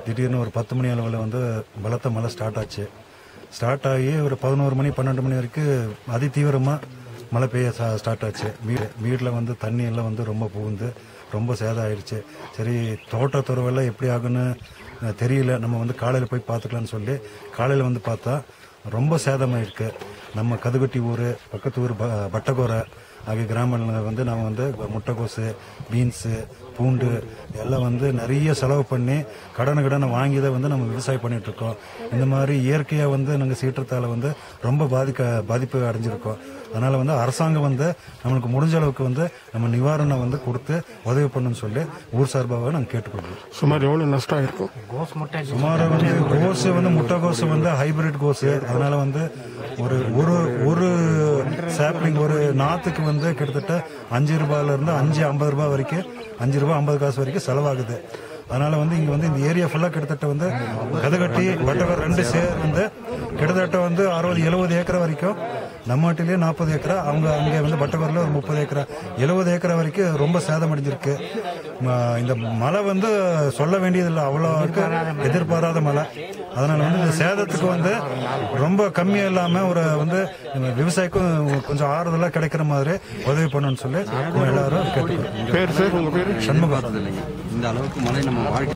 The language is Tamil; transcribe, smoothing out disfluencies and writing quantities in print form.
திடீர்னு ஒரு 10 மணி அளவில் வந்து பலத்த மழை ஸ்டார்ட் ஆச்சு. ஸ்டார்ட் ஆகி ஒரு 11 மணி 12 மணி வரைக்கும் அதி தீவிரமாக மழை பெய்ய ஸ்டார்ட் ஆச்சு. வீட்டில் வந்து தண்ணி எல்லாம் வந்து ரொம்ப புகுந்து ரொம்ப சேதம் ஆயிடுச்சு. சரி, தோட்டத்துறவெல்லாம் எப்படி ஆகுன்னு தெரியல, நம்ம வந்து காலையில் போய் பார்த்துக்கலான்னு சொல்லி காலையில் வந்து பார்த்தா ரொம்ப சேதமாயிருக்கு. நம்ம கதுகட்டி ஊர், பக்கத்து ஊர் பட்டகோரை ஆகிய கிராமங்களில் வந்து நம்ம வந்து முட்டைக்கோசு, பீன்ஸு, பூண்டு எல்லாம் வந்து நிறைய செலவு பண்ணி கடனை வாங்கி தான் வந்து நம்ம விவசாயம் பண்ணிட்டு இருக்கோம். இந்த மாதிரி இயற்கையாக வந்து நாங்கள் சீற்றத்தால் வந்து ரொம்ப பாதிப்பு அடைஞ்சிருக்கோம். அதனால வந்து அரசாங்கம் வந்து நம்மளுக்கு முடிஞ்ச அளவுக்கு வந்து நம்ம நிவாரணம் வந்து கொடுத்து உதவி பண்ணணும்னு சொல்லி ஊர் சார்பாக நாங்கள் கேட்டுக்கொள்வோம். சுமார் எவ்வளோ நஷ்டம் ஆயிருக்கும்? சுமார் வந்து கோசு வந்து முட்டைக்கோசு வந்து ஹைபிரிட் கோசு. அதனால வந்து ஒரு சாப்ளிங் ஒரு நாத்துக்கு வந்து கிட்டத்தட்ட 5 ரூபாயிலிருந்து 5.50 ரூபாய் வரைக்கும், 5 ரூபாய் 50 காசு வரைக்கும் செலவாகுது. அதனால வந்து இங்க வந்து இந்த ஏரியா ஃபுல்லா கிட்டத்தட்ட வந்து கதகட்டி வட்டவர் 2 சேர் வந்து கிட்டத்தட்ட வந்து 60-70 ஏக்கர் வரைக்கும், நம்ம நாட்டிலேயே 40 ஏக்கரா, அவங்க அங்கே வந்து பட்டவரில் ஒரு 30 ஏக்கரா, 70 ஏக்கரா வரைக்கும் ரொம்ப சேதம் அடைஞ்சிருக்கு. இந்த மழை வந்து சொல்ல வேண்டியதில்லை, அவ்வளோக்கு எதிர்பாராத மழை. அதனால வந்து இந்த சேதத்துக்கு வந்து ரொம்ப கம்மியாக இல்லாமல் ஒரு வந்து விவசாயிக்கும் கொஞ்சம் ஆறுதலாக கிடைக்கிற மாதிரி உதவி பண்ணணும்னு சொல்லி எல்லாரும் கேட்டுக்கிறோம். பேர் உங்க பேர்? சண்முகம். இந்த அளவுக்கு மழை நம்ம வாழ்க்கை